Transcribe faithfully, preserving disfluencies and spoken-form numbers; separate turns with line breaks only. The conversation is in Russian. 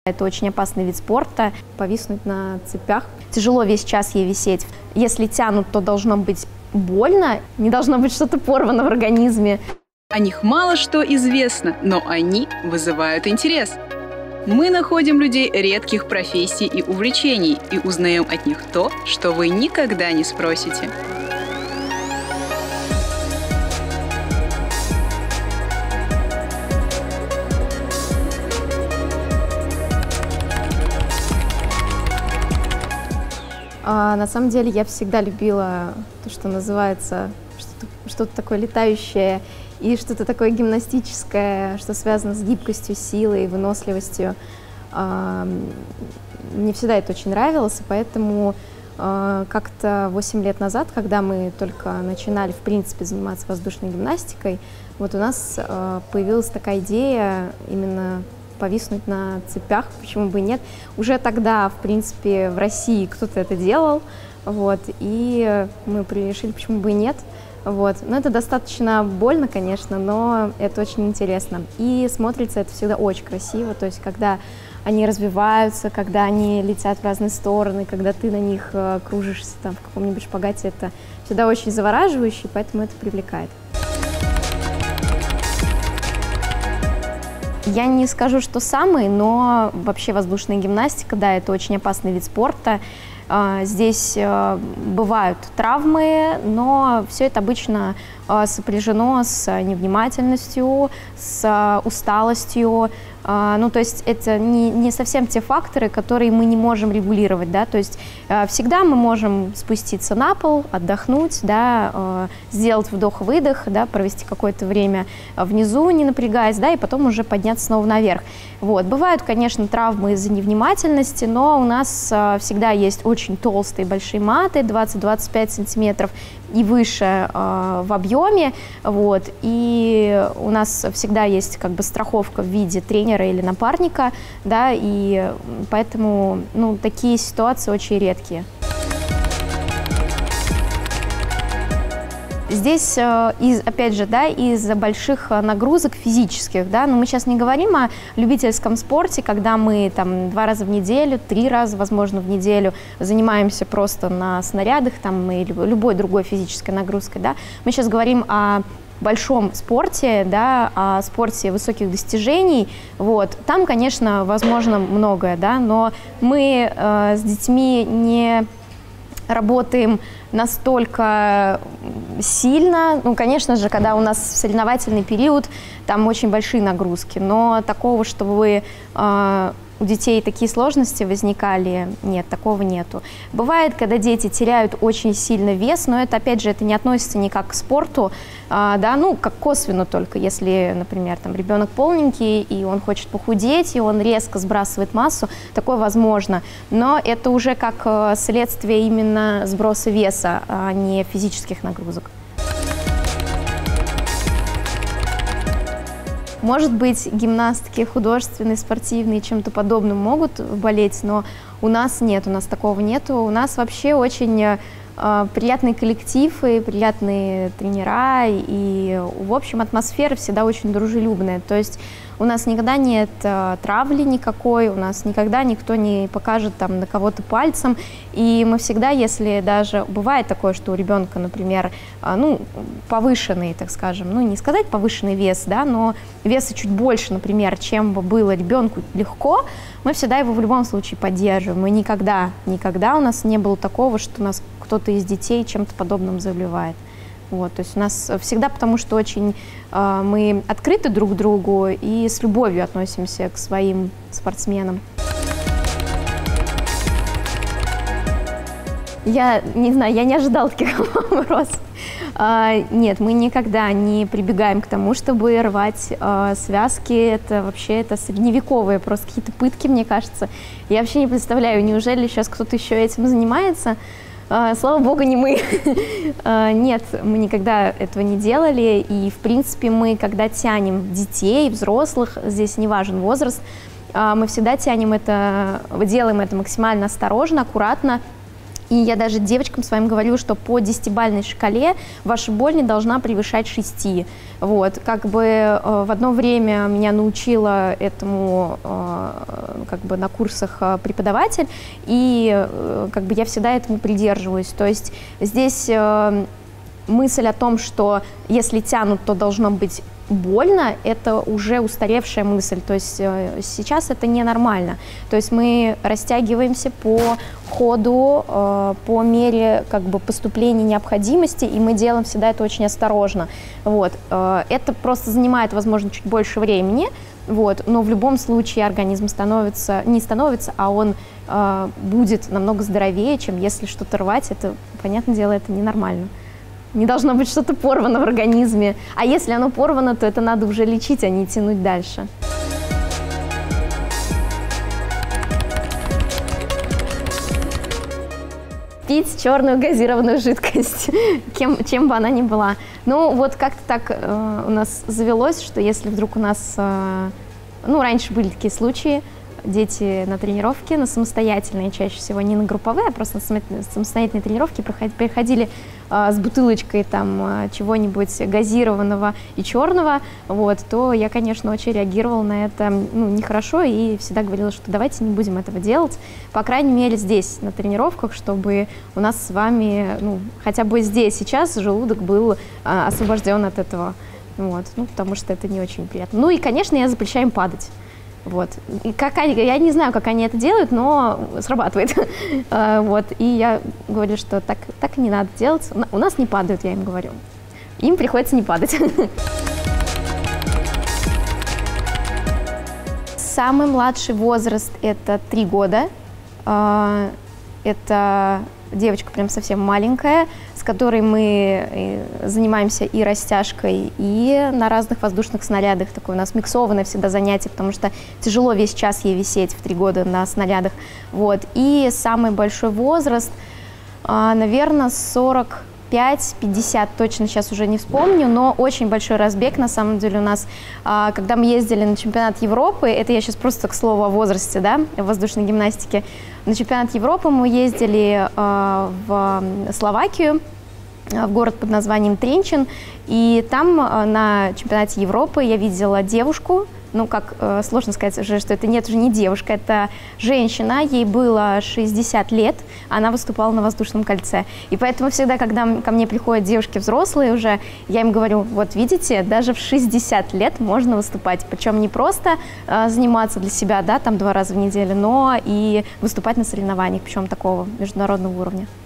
Это очень опасный вид спорта, повиснуть на цепях. Тяжело весь час ей висеть. Если тянут, то должно быть больно, не должно быть что-то порвано в организме.
О них мало что известно, но они вызывают интерес. Мы находим людей редких профессий и увлечений и узнаем от них то, что вы никогда не спросите.
А, на самом деле я всегда любила то, что называется что-то, что-то такое летающее и что-то такое гимнастическое, что связано с гибкостью, силой, выносливостью. А, мне всегда это очень нравилось, и поэтому а, как-то восемь лет назад, когда мы только начинали, в принципе, заниматься воздушной гимнастикой, вот у нас а, появилась такая идея именно повиснуть на цепях, почему бы и нет. Уже тогда, в принципе, в России кто-то это делал, вот, и мы решили, почему бы и нет. Вот. Но это достаточно больно, конечно, но это очень интересно. И смотрится это всегда очень красиво, то есть когда они развиваются, когда они летят в разные стороны, когда ты на них э, кружишься там, в каком-нибудь шпагате, это всегда очень завораживающе, поэтому это привлекает. Я не скажу, что самый, но вообще воздушная гимнастика, да, это очень опасный вид спорта. Здесь бывают травмы, но все это обычно сопряжено с невнимательностью, с усталостью. Ну, то есть это не, не совсем те факторы, которые мы не можем регулировать, да, то есть всегда мы можем спуститься на пол, отдохнуть, да, сделать вдох-выдох, да, провести какое-то время внизу, не напрягаясь, да, и потом уже подняться снова наверх. Вот. Бывают, конечно, травмы из-за невнимательности, но у нас всегда есть очень толстые большие маты, двадцать-двадцать пять сантиметров и выше э, в объеме, вот, и у нас всегда есть как бы страховка в виде тренера или напарника, да, и поэтому, ну, такие ситуации очень редкие. Здесь, из, опять же, да, из-за больших нагрузок физических, да, но мы сейчас не говорим о любительском спорте, когда мы там два раза в неделю, три раза, возможно, в неделю занимаемся просто на снарядах, там, и любой другой физической нагрузкой, да. Мы сейчас говорим о большом спорте, да, о спорте высоких достижений, вот, там, конечно, возможно многое, да, но мы э, с детьми не работаем настолько сильно. Ну, конечно же, когда у нас соревновательный период, там очень большие нагрузки, но такого, чтобы э, у детей такие сложности возникали, нет, такого нету. Бывает, когда дети теряют очень сильно вес, но это, опять же, это не относится никак к спорту, а, да, ну, как косвенно только, если, например, там ребенок полненький, и он хочет похудеть, и он резко сбрасывает массу, такое возможно, но это уже как следствие именно сброса веса, а не физических нагрузок. Может быть, гимнастки художественные, спортивные, чем-то подобным могут болеть, но у нас нет, у нас такого нету. У нас вообще очень э, приятный коллектив и приятные тренера, и, в общем, атмосфера всегда очень дружелюбная. То есть у нас никогда нет э, травли никакой, у нас никогда никто не покажет там на кого-то пальцем. И мы всегда, если даже бывает такое, что у ребенка, например, э, ну, повышенный, так скажем, ну, не сказать повышенный вес, да, но веса чуть больше, например, чем бы было ребенку легко, мы всегда его в любом случае поддерживаем. Мы никогда, никогда у нас не было такого, что нас кто-то из детей чем-то подобным заболевает. Вот, то есть у нас всегда, потому что очень э, мы открыты друг к другу и с любовью относимся к своим спортсменам. Я не знаю, я не ожидала таких вопросов. А, нет, мы никогда не прибегаем к тому, чтобы рвать а, связки. Это вообще это средневековые просто какие-то пытки, мне кажется. Я вообще не представляю, неужели сейчас кто-то еще этим занимается. А, слава богу, не мы. а, нет, мы никогда этого не делали. И, в принципе, мы, когда тянем детей, взрослых, здесь не важен возраст, а, мы всегда тянем это, делаем это максимально осторожно, аккуратно. И я даже девочкам своим говорю, что по десятибалльной шкале ваша боль не должна превышать шести. Вот. Как бы э, в одно время меня научила этому э, как бы на курсах э, преподаватель, и э, как бы я всегда этому придерживаюсь. То есть здесь э, мысль о том, что если тянут, то должно быть больно, это уже устаревшая мысль, то есть э, сейчас это ненормально. То есть мы растягиваемся по ходу, э, по мере как бы поступления необходимости, и мы делаем всегда это очень осторожно. Вот. Э, это просто занимает, возможно, чуть больше времени, вот, но в любом случае организм становится, не становится, а он э, будет намного здоровее, чем если что-то рвать. Это, понятное дело, это ненормально. Не должно быть что-то порвано в организме. А если оно порвано, то это надо уже лечить, а не тянуть дальше. Пить черную газированную жидкость, кем, чем бы она ни была. Ну, вот как-то так э, у нас завелось, что если вдруг у нас... Э, ну, раньше были такие случаи, дети на тренировке, на самостоятельные, чаще всего не на групповые, а просто на самостоятельные тренировки приходили э, с бутылочкой там э, чего-нибудь газированного и черного, вот, то я, конечно, очень реагировала на это, ну, нехорошо и всегда говорила, что давайте не будем этого делать, по крайней мере, здесь, на тренировках, чтобы у нас с вами, ну, хотя бы здесь сейчас желудок был э, освобожден от этого, вот, ну, потому что это не очень приятно. Ну и, конечно, я запрещаю им падать. Вот. И как они, я не знаю, как они это делают, но срабатывает. Вот. И я говорю, что так, так и не надо делать. У нас не падают, я им говорю. Им приходится не падать. Самый младший возраст – это три года. Это девочка прям совсем маленькая, с которой мы занимаемся и растяжкой, и на разных воздушных снарядах. Такое у нас миксованное всегда занятие, потому что тяжело весь час ей висеть в три года на снарядах. Вот. И самый большой возраст, наверное, сорок пять пятьдесят, точно сейчас уже не вспомню, но очень большой разбег на самом деле у нас. Когда мы ездили на чемпионат Европы, это я сейчас просто к слову о возрасте, да, в воздушной гимнастике, на чемпионат Европы мы ездили в Словакию, в город под названием Тренчин, и там на чемпионате Европы я видела девушку, ну, как э, сложно сказать уже, что это нет, уже не девушка, это женщина, ей было шестьдесят лет, она выступала на воздушном кольце. И поэтому всегда, когда ко мне приходят девушки взрослые уже, я им говорю, вот видите, даже в шестьдесят лет можно выступать. Причем не просто э, заниматься для себя, да, там два раза в неделю, но и выступать на соревнованиях, причем такого международного уровня.